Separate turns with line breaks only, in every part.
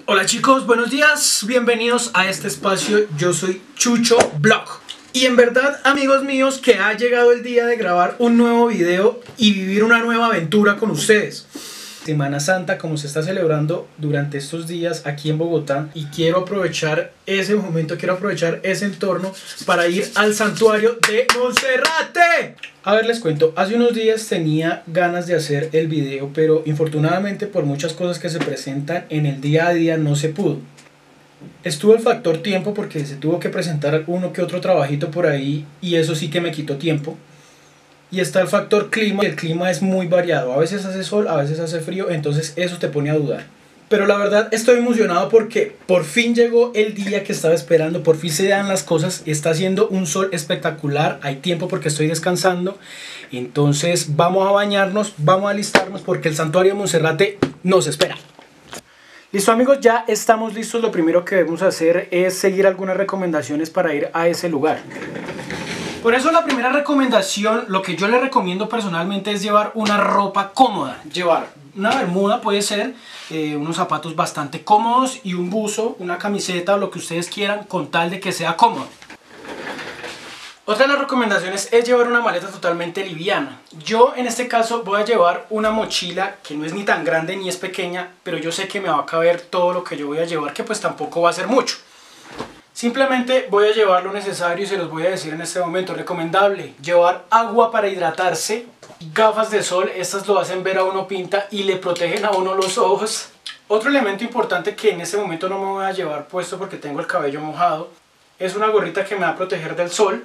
Hola chicos, buenos días, bienvenidos a este espacio. Yo soy Chucho Vlog. Y en verdad, amigos míos, que ha llegado el día de grabar un nuevo video y vivir una nueva aventura con ustedes. Semana Santa, como se está celebrando durante estos días aquí en Bogotá, y quiero aprovechar ese momento, quiero aprovechar ese entorno para ir al santuario de Monserrate. A ver, les cuento, hace unos días tenía ganas de hacer el video, pero infortunadamente por muchas cosas que se presentan en el día a día no se pudo. Estuvo el factor tiempo porque se tuvo que presentar uno que otro trabajito por ahí y eso sí que me quitó tiempo. Y está el factor clima, y el clima es muy variado, a veces hace sol, a veces hace frío, entonces eso te pone a dudar. Pero la verdad estoy emocionado porque por fin llegó el día que estaba esperando, por fin se dan las cosas, está haciendo un sol espectacular, hay tiempo porque estoy descansando, entonces vamos a bañarnos, vamos a alistarnos porque el santuario de Monserrate nos espera. Listo amigos, ya estamos listos, lo primero que debemos hacer es seguir algunas recomendaciones para ir a ese lugar. Por eso la primera recomendación, lo que yo les recomiendo personalmente es llevar una ropa cómoda. Llevar una bermuda puede ser, unos zapatos bastante cómodos y un buzo, una camiseta o lo que ustedes quieran con tal de que sea cómodo. Otra de las recomendaciones es llevar una maleta totalmente liviana. Yo en este caso voy a llevar una mochila que no es ni tan grande ni es pequeña, pero yo sé que me va a caber todo lo que yo voy a llevar, que pues tampoco va a ser mucho. Simplemente voy a llevar lo necesario y se los voy a decir en este momento. Recomendable llevar agua para hidratarse, gafas de sol, estas lo hacen ver a uno pinta y le protegen a uno los ojos. Otro elemento importante que en este momento no me voy a llevar puesto porque tengo el cabello mojado es una gorrita que me va a proteger del sol.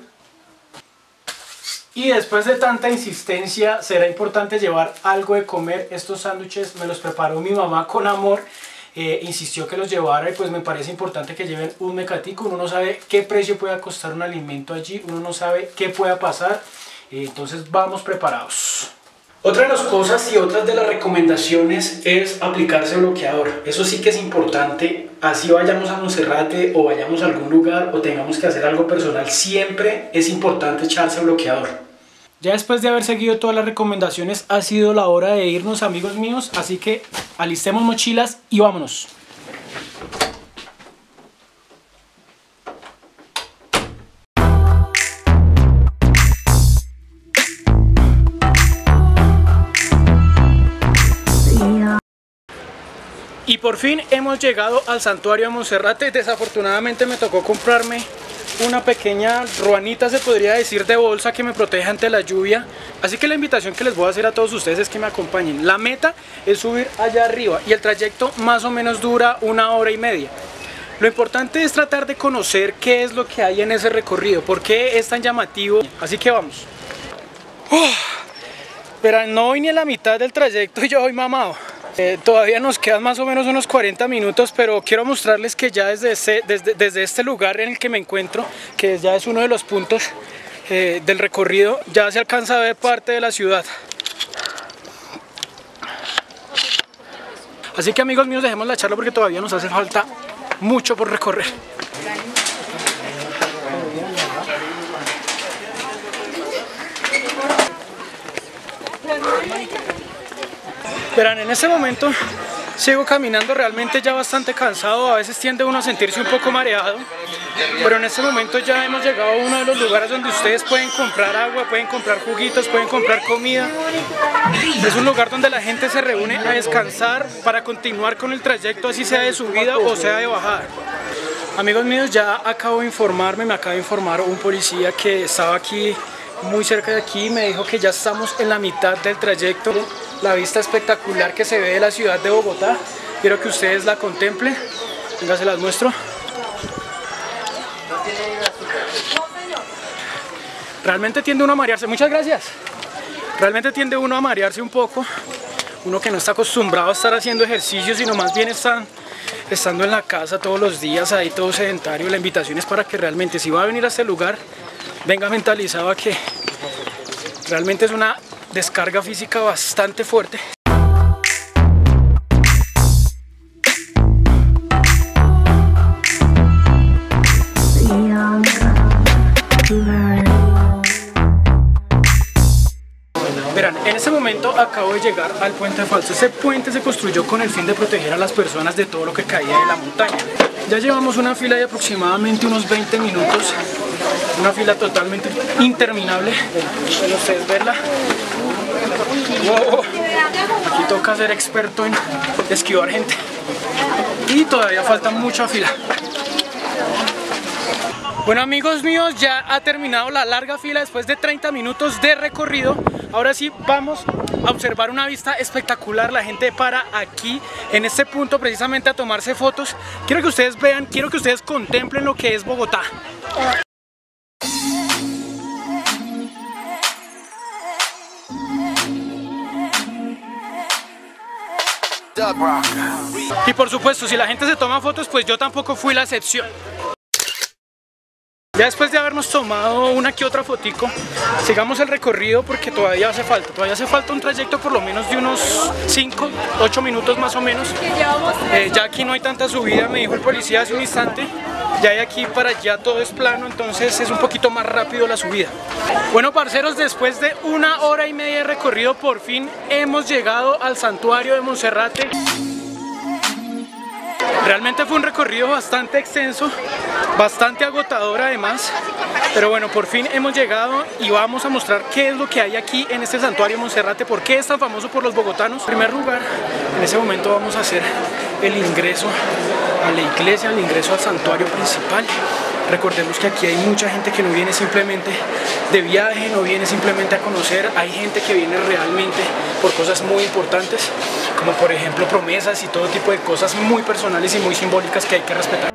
Y después de tanta insistencia será importante llevar algo de comer. Estos sándwiches me los preparó mi mamá con amor. Insistió que los llevara y pues me parece importante que lleven un mecatico. Uno no sabe qué precio pueda costar un alimento allí, uno no sabe qué pueda pasar, entonces vamos preparados. Otra de las cosas y otras de las recomendaciones es aplicarse bloqueador. Eso sí que es importante, así vayamos a Monserrate o vayamos a algún lugar o tengamos que hacer algo personal, siempre es importante echarse bloqueador. Ya después de haber seguido todas las recomendaciones ha sido la hora de irnos, amigos míos, así que alistemos mochilas y vámonos. Y por fin hemos llegado al santuario de Monserrate. Desafortunadamente me tocó comprarme una pequeña ruanita, se podría decir, de bolsa que me protege ante la lluvia. Así que la invitación que les voy a hacer a todos ustedes es que me acompañen. La meta es subir allá arriba y el trayecto más o menos dura 1 hora y media. Lo importante es tratar de conocer qué es lo que hay en ese recorrido, por qué es tan llamativo. Así que vamos. Pero no voy ni a la mitad del trayecto y ya voy mamado. Todavía nos quedan más o menos unos 40 minutos, pero quiero mostrarles que ya desde este lugar en el que me encuentro, que ya es uno de los puntos del recorrido, ya se alcanza a ver parte de la ciudad. Así que amigos míos, dejemos la charla porque todavía nos hace falta mucho por recorrer. Verán, en este momento sigo caminando realmente ya bastante cansado, a veces tiende uno a sentirse un poco mareado, pero en este momento ya hemos llegado a uno de los lugares donde ustedes pueden comprar agua, pueden comprar juguitos, pueden comprar comida. Es un lugar donde la gente se reúne a descansar para continuar con el trayecto, así sea de subida o sea de bajada. Amigos míos, ya acabo de informarme, me acaba de informar un policía que estaba aquí muy cerca de aquí, me dijo que ya estamos en la mitad del trayecto. La vista espectacular que se ve de la ciudad de Bogotá, quiero que ustedes la contemplen. Venga, se las muestro. Realmente tiende uno a marearse, muchas gracias. Realmente tiende uno a marearse un poco, uno que no está acostumbrado a estar haciendo ejercicio, sino más bien estando en la casa todos los días, ahí todo sedentario. La invitación es para que realmente, si va a venir a este lugar, venga mentalizado a que realmente es una descarga física bastante fuerte. Verán, en este momento momento acabo de llegar al puente falso. Este puente se construyó con el fin de proteger a las personas de todo lo que caía de la montaña. Ya llevamos una fila de aproximadamente unos 20 minutos, una fila totalmente interminable. Pueden ustedes verla. Wow. Aquí toca ser experto en esquivar gente y todavía falta mucha fila. Bueno, amigos míos, ya ha terminado la larga fila después de 30 minutos de recorrido. Ahora sí vamos a observar una vista espectacular. La gente para aquí en este punto precisamente a tomarse fotos. Quiero que ustedes vean, quiero que ustedes contemplen lo que es Bogotá. Y por supuesto, si la gente se toma fotos, pues yo tampoco fui la excepción. Ya después de habernos tomado una que otra fotico, sigamos el recorrido porque todavía hace falta un trayecto por lo menos de unos 5, 8 minutos más o menos. Ya aquí no hay tanta subida, me dijo el policía hace un instante. Ya de aquí para allá todo es plano, entonces es un poquito más rápido la subida. Bueno, parceros, después de 1 hora y media de recorrido, por fin hemos llegado al santuario de Monserrate. Realmente fue un recorrido bastante extenso, bastante agotador además, pero bueno, por fin hemos llegado y vamos a mostrar qué es lo que hay aquí en este santuario de Monserrate, por qué es tan famoso por los bogotanos. En primer lugar, en ese momento vamos a hacer el ingreso a la iglesia, el ingreso al santuario principal. Recordemos que aquí hay mucha gente que no viene simplemente de viaje, no viene simplemente a conocer, hay gente que viene realmente por cosas muy importantes, como por ejemplo promesas y todo tipo de cosas muy personales y muy simbólicas que hay que respetar.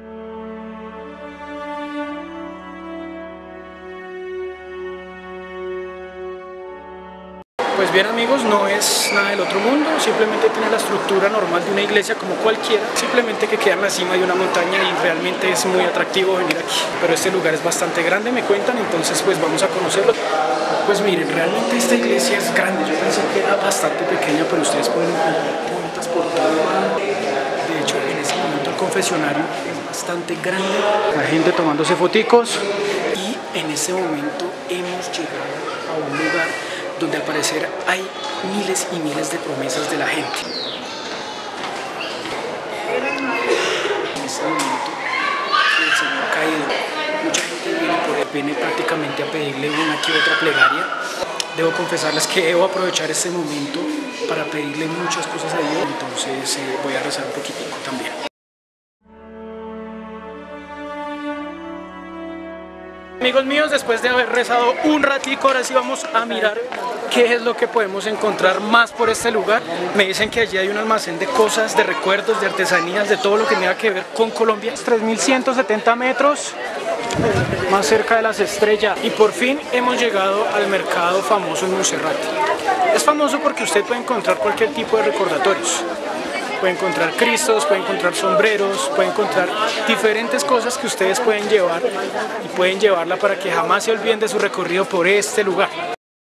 Pues bien, amigos, no es nada del otro mundo, simplemente tiene la estructura normal de una iglesia como cualquiera, simplemente que queda en la cima de una montaña y realmente es muy atractivo venir aquí. Pero este lugar es bastante grande, me cuentan, entonces pues vamos a conocerlo. Pues miren, realmente esta iglesia es grande, yo pensé que era bastante pequeña, pero ustedes pueden encontrar puertas por todo. De hecho, en ese momento el confesionario es bastante grande, la gente tomándose foticos y en ese momento hemos llegado a un lugar donde al parecer hay miles y miles de promesas de la gente. En este momento el Señor caído, mucha gente viene prácticamente a pedirle una que otra plegaria. Debo confesarles que debo aprovechar este momento para pedirle muchas cosas a Dios, entonces voy a rezar un poquitico también. Amigos míos, después de haber rezado un ratico, ahora sí vamos a mirar qué es lo que podemos encontrar más por este lugar. Me dicen que allí hay un almacén de cosas, de recuerdos, de artesanías, de todo lo que tenga que ver con Colombia. 3170 metros, más cerca de las estrellas. Y por fin hemos llegado al mercado famoso en Monserrate. Es famoso porque usted puede encontrar cualquier tipo de recordatorios. Puede encontrar cristos, puede encontrar sombreros, puede encontrar diferentes cosas que ustedes pueden llevar y pueden llevarla para que jamás se olviden de su recorrido por este lugar.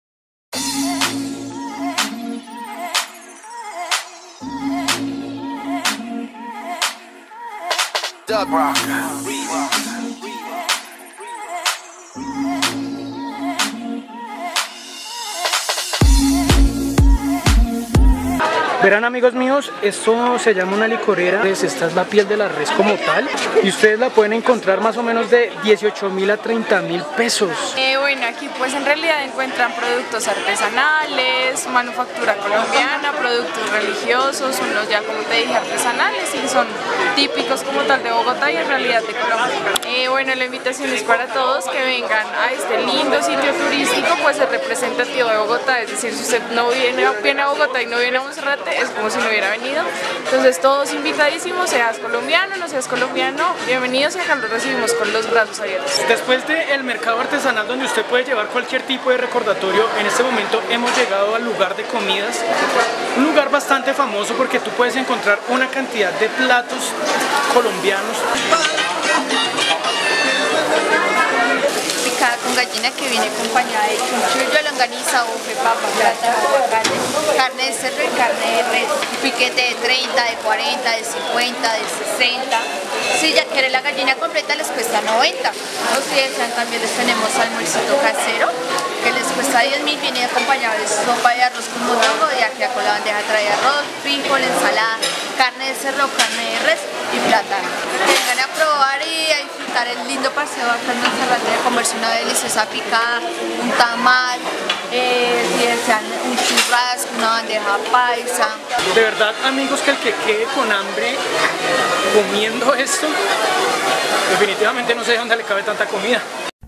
Verán, amigos míos, esto se llama una licorera. Esta es la piel de la res como tal y ustedes la pueden encontrar más o menos de 18.000 a 30.000 pesos.
Bueno, aquí pues en realidad encuentran productos artesanales, manufactura colombiana, productos religiosos, unos ya como te dije artesanales y son típicos como tal de Bogotá y en realidad de Colombia. Bueno, la invitación es para todos que vengan a este lindo sitio turístico, pues es representativo de Bogotá, es decir, si usted no viene a Bogotá y no viene a Monserrate, es como si no hubiera venido. Entonces todos invitadísimos, seas colombiano, no seas colombiano, bienvenidos y acá los recibimos con los brazos abiertos.
Después del mercado artesanal donde usted puede llevar cualquier tipo de recordatorio, en este momento hemos llegado al lugar de comidas, un lugar bastante famoso porque tú puedes encontrar una cantidad de platos colombianos.
empanizada con gallina que viene acompañada de chunchullo, longaniza, bofe, papa, plátano, aguacate, carne de cerdo y carne de res. Piquete de 30, de 40, de 50, de 60. Si ya quieren la gallina completa les cuesta 90. O si desean también les tenemos almuercito casero que les cuesta 10.000, viene acompañado de sopa de arroz con mondongo, de aquí a con la bandeja trae arroz, frijol, ensalada, carne de cerdo, carne de res y plátano. Que vengan a probar y a disfrutar el lindo paseo acá en Monserrate, de comerse una deliciosa picada, un tamal, si desean un churrasco, una bandeja paisa.
De verdad, amigos, que el que quede con hambre comiendo esto, definitivamente no sé de dónde le cabe tanta comida.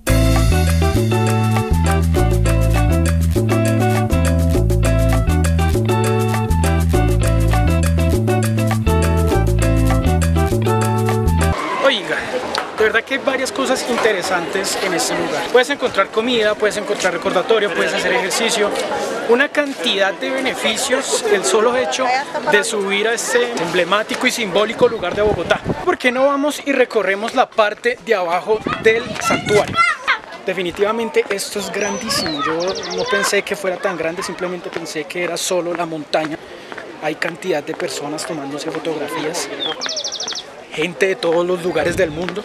De verdad que hay varias cosas interesantes en este lugar. Puedes encontrar comida, puedes encontrar recordatorio, puedes hacer ejercicio, una cantidad de beneficios, el solo hecho de subir a este emblemático y simbólico lugar de Bogotá. ¿Por qué no vamos y recorremos la parte de abajo del santuario? Definitivamente esto es grandísimo. Yo no pensé que fuera tan grande, simplemente pensé que era solo la montaña. Hay cantidad de personas tomándose fotografías, gente de todos los lugares del mundo.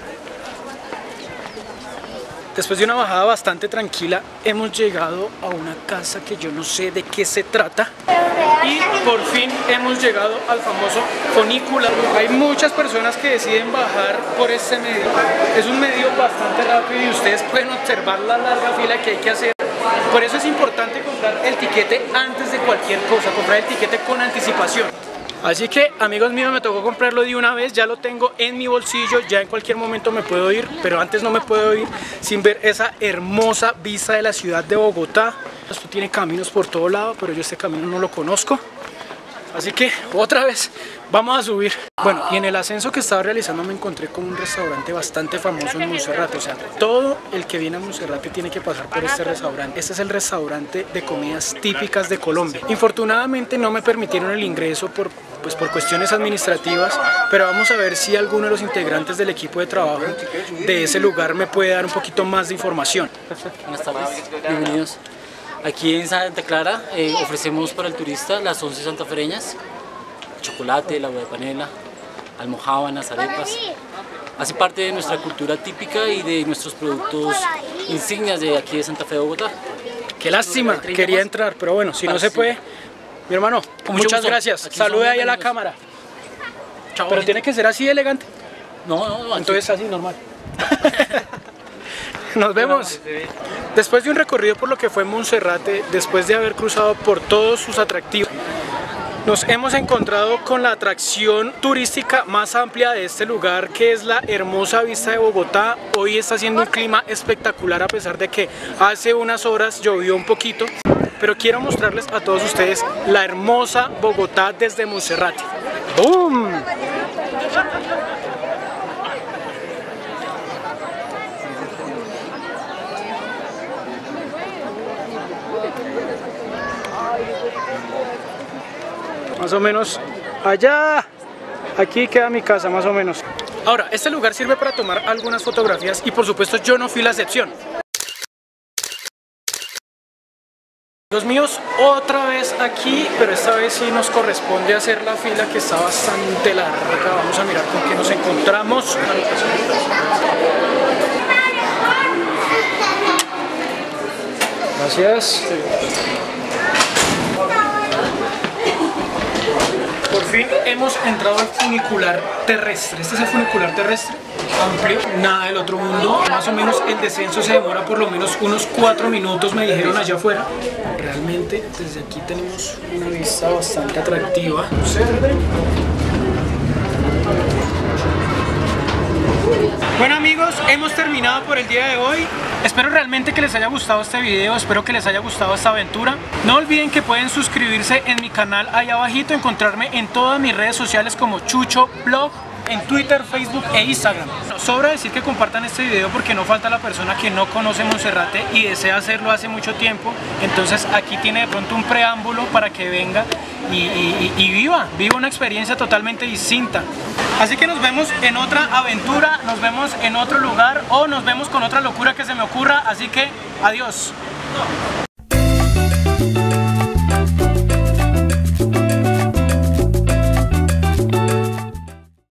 Después de una bajada bastante tranquila, hemos llegado a una casa que yo no sé de qué se trata. Y por fin hemos llegado al famoso funículo. Hay muchas personas que deciden bajar por este medio. Es un medio bastante rápido y ustedes pueden observar la larga fila que hay que hacer. Por eso es importante comprar el tiquete antes de cualquier cosa, comprar el tiquete con anticipación. Así que, amigos míos, me tocó comprarlo de una vez, ya lo tengo en mi bolsillo, ya en cualquier momento me puedo ir, pero antes no me puedo ir sin ver esa hermosa vista de la ciudad de Bogotá. Esto tiene caminos por todo lado, pero yo este camino no lo conozco. Así que, otra vez, vamos a subir. Bueno, y en el ascenso que estaba realizando me encontré con un restaurante bastante famoso en Monserrate. O sea, todo el que viene a Monserrate tiene que pasar por este restaurante. Este es el restaurante de comidas típicas de Colombia. Infortunadamente no me permitieron el ingreso por cuestiones administrativas, pero vamos a ver si alguno de los integrantes del equipo de trabajo de ese lugar me puede dar un poquito más de información.
Buenas tardes, bienvenidos. Aquí en Santa Clara ofrecemos para el turista las 11 santafereñas, chocolate, el agua de panela, almojábanas, arepas. Hace parte de nuestra cultura típica y de nuestros productos insignias de aquí de Santa Fe de Bogotá.
Qué lástima, quería entrar, pero bueno, si no se puede, mi hermano, muchas gracias. Salude ahí a la cámara.
Chao,
pero
gente.
tiene que ser así elegante.
No,
Entonces así normal. Nos vemos. Después de un recorrido por lo que fue Monserrate, después de haber cruzado por todos sus atractivos, nos hemos encontrado con la atracción turística más amplia de este lugar, que es la hermosa vista de Bogotá. Hoy está haciendo un clima espectacular a pesar de que hace unas horas llovió un poquito, pero quiero mostrarles a todos ustedes la hermosa Bogotá desde Monserrate. ¡Boom! Más o menos allá, aquí queda mi casa más o menos. Ahora, este lugar sirve para tomar algunas fotografías y por supuesto yo no fui la excepción. Los míos otra vez aquí, pero esta vez sí nos corresponde hacer la fila que está bastante larga. Vamos a mirar con qué nos encontramos. Gracias. Por fin hemos entrado al funicular terrestre. Este es el funicular terrestre, amplio, nada del otro mundo. Más o menos el descenso se demora por lo menos unos 4 minutos, me dijeron allá afuera. Realmente desde aquí tenemos una vista bastante atractiva. Bueno amigos, hemos terminado por el día de hoy. Espero realmente que les haya gustado este video, espero que les haya gustado esta aventura. No olviden que pueden suscribirse en mi canal ahí abajito, encontrarme en todas mis redes sociales como Chucho Blog. en Twitter, Facebook e Instagram. Sobra decir que compartan este video porque no falta la persona que no conoce Monserrate y desea hacerlo hace mucho tiempo. Entonces aquí tiene de pronto un preámbulo para que venga y viva una experiencia totalmente distinta. Así que nos vemos en otra aventura, nos vemos en otro lugar o nos vemos con otra locura que se me ocurra. Así que adiós.